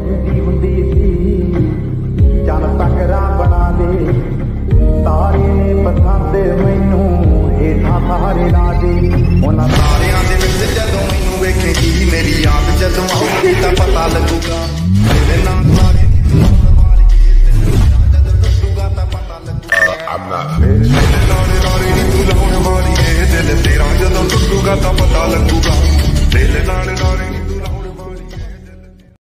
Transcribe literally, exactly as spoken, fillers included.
ਕਹਿੰਦੀ ਹੁੰਦੀ ਸੀ ਚੱਲ ਤਕਰਾ ਬਣਾ ਦੇ, ਤਾਰੇ ਨੇ ਪਸੰਦ ਮੈਨੂੰ ਹੇਠਾਂ ਸਾਰੇ ਲਾ ਦੇ। ਉਹਨਾਂ